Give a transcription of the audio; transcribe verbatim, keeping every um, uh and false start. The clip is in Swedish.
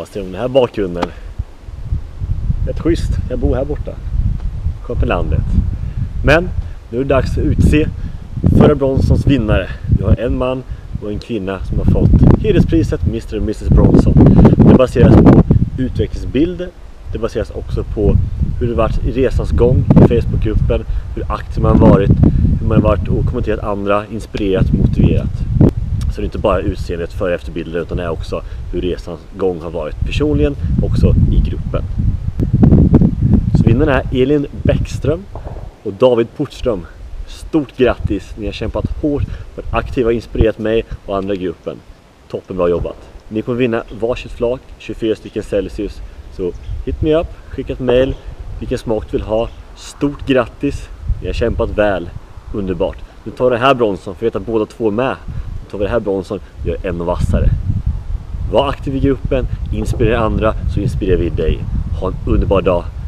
ser om den här bakgrunden. Rätt schysst, jag bor här borta. Kom på landet. Men nu är det dags att utse förra bronsons vinnare. Vi har en man och en kvinna som har fått hederspriset mister och missus Bronson. Det baseras på utvecklingsbilder. Det baseras också på hur det varit i resans gång i Facebookgruppen, hur aktiv man varit, hur man har varit och kommenterat andra, inspirerat, motiverat. Så det är inte bara utseendet före och efterbilder, utan det är också hur resans gång har varit personligen, också i gruppen. Så vinnarna är Elin Bäckström och David Portström. Stort grattis, ni har kämpat hårt för att aktiva och inspirerat mig och andra i gruppen. Toppen bra jobbat. Ni kommer vinna varsitt flak, tjugofyra stycken Celsius. Så hit me up, skicka ett mail, vilken smak du vill ha. Stort grattis, ni har kämpat väl, underbart. Nu tar vi det här bronsen, för jag vet att båda två är med. Nu tar vi det här bronsen och gör ännu vassare. Var aktiv i gruppen, inspirera andra, så inspirerar vi dig. Ha en underbar dag.